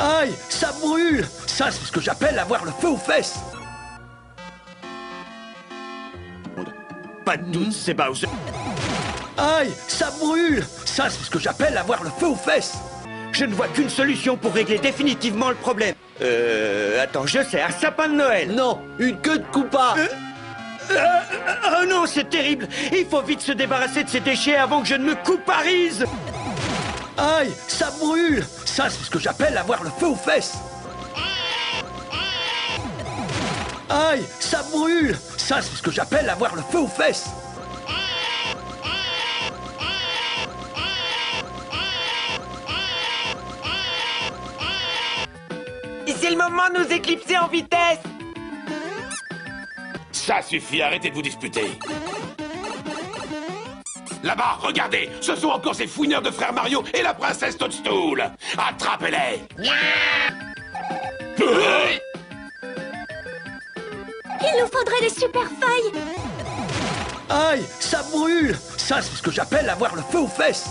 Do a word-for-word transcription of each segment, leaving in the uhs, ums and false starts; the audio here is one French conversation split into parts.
Aïe, ça brûle! Ça, c'est ce que j'appelle avoir le feu aux fesses! Pas de doute, c'est Bowser. Aïe, ça brûle! Ça, c'est ce que j'appelle avoir le feu aux fesses! Je ne vois qu'une solution pour régler définitivement le problème. Euh... Attends, je sais, un sapin de Noël. Non, une queue de Koopa! Euh... Euh... Oh non, c'est terrible! Il faut vite se débarrasser de ces déchets avant que je ne me couparise! Aïe, ça brûle! Ça, c'est ce que j'appelle avoir le feu aux fesses! Aïe, ça brûle! Ça, c'est ce que j'appelle avoir le feu aux fesses! C'est le moment de nous éclipser en vitesse! Ça suffit, arrêtez de vous disputer. Là-bas, regardez, ce sont encore ces fouineurs de frère Mario et la princesse Toadstool. Attrapez-les. Il nous faudrait des super feuilles! Aïe, ça brûle! Ça, c'est ce que j'appelle avoir le feu aux fesses!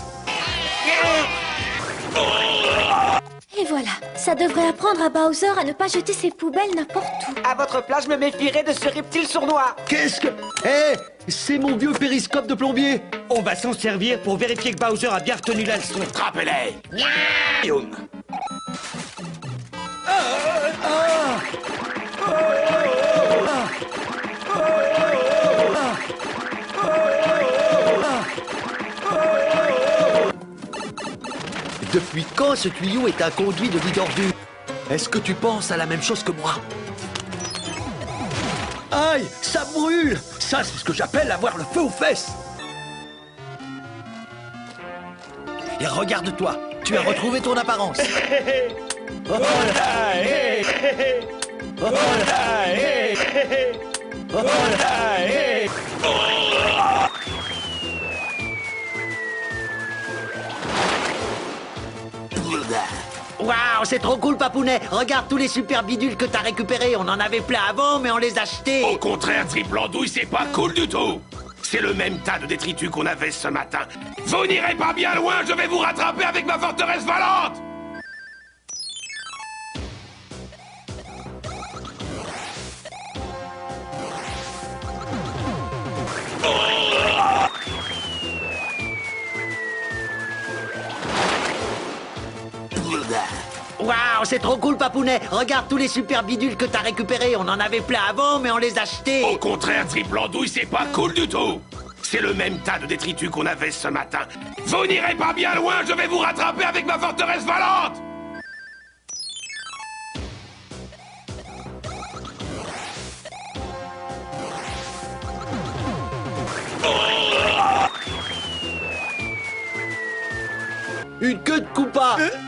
Et voilà, ça devrait apprendre à Bowser à ne pas jeter ses poubelles n'importe où. À votre place, je me méfierais de ce reptile sournois. Qu'est-ce que... Hé, c'est mon vieux périscope de plombier! On va s'en servir pour vérifier que Bowser a bien retenu la leçon. Attrapez-les. Depuis quand ce tuyau est un conduit de vie d'ordure? Est-ce que tu penses à la même chose que moi? Aïe, ça brûle! Ça, c'est ce que j'appelle avoir le feu aux fesses! Et regarde-toi, tu as retrouvé ton apparence! Oh là, hey. Oh là, hey. Oh là, hey. Waouh, c'est trop cool, Papounet! Regarde tous les super bidules que t'as récupérés. On en avait plein avant, mais on les a achetés. Au contraire, Triple Andouille, c'est pas cool du tout. C'est le même tas de détritus qu'on avait ce matin. Vous n'irez pas bien loin, je vais vous rattraper avec ma forteresse volante. Waouh, c'est trop cool, Papounet! Regarde tous les super bidules que t'as récupérés. On en avait plein avant, mais on les a achetés. Au contraire, Triple Andouille, c'est pas cool du tout. C'est le même tas de détritus qu'on avait ce matin. Vous n'irez pas bien loin, je vais vous rattraper avec ma forteresse volante. Une queue de Koopa!